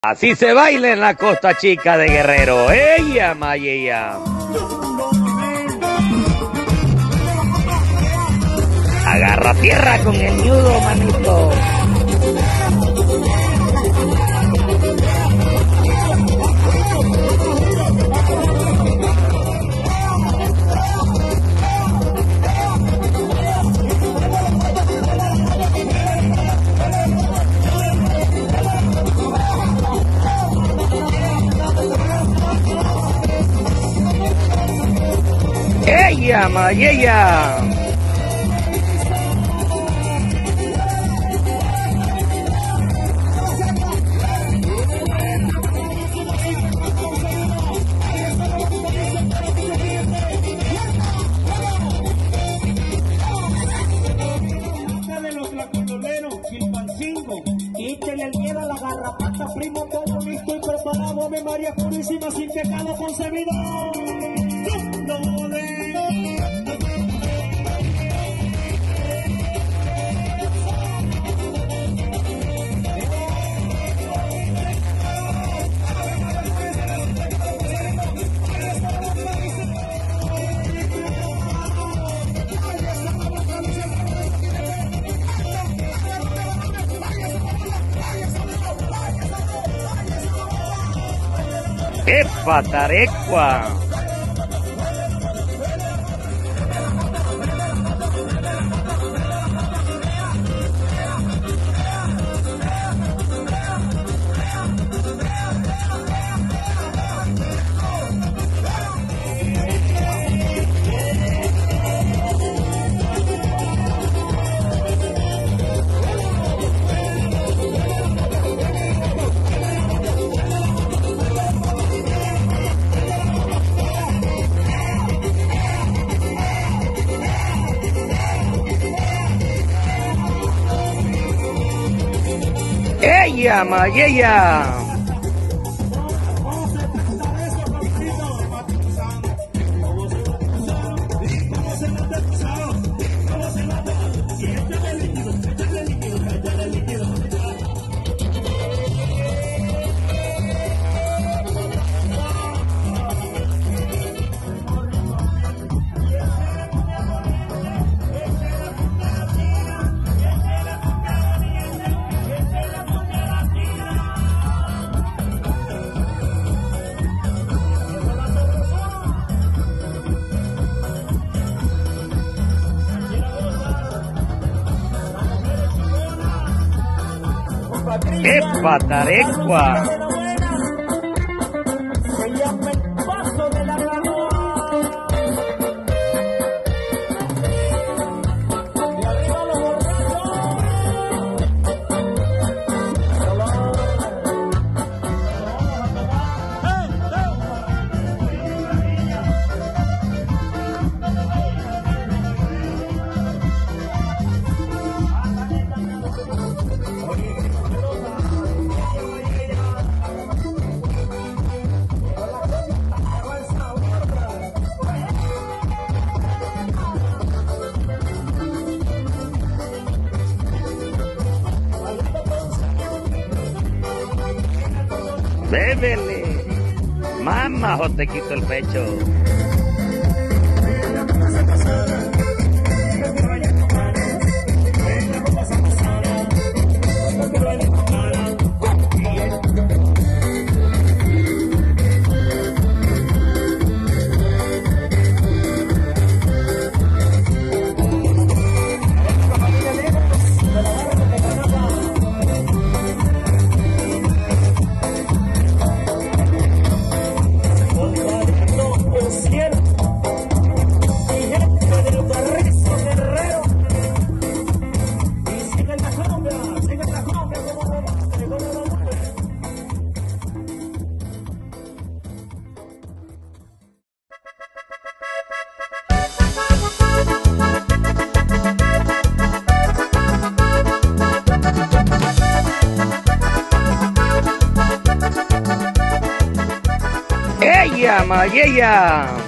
Así se baila en la Costa Chica de Guerrero. ¡Ella, Mayella! Agarra tierra con el ñudo, manito. ¡Ella, Mayella! De los tlacuyoleros, Chilpancingo, quítele el miedo a la garrapata, primo, todo listo y preparado, Ave María Purísima, sin pecado concebido. ¡Epa, tarecua! ¡Ella, Mayella! ¡Epa, tarecua! Se llama el paso de la granoa. De arriba los borrachos. ¡Bébele! ¡Mamá, o te quito el pecho! ¡Ella, Mayella!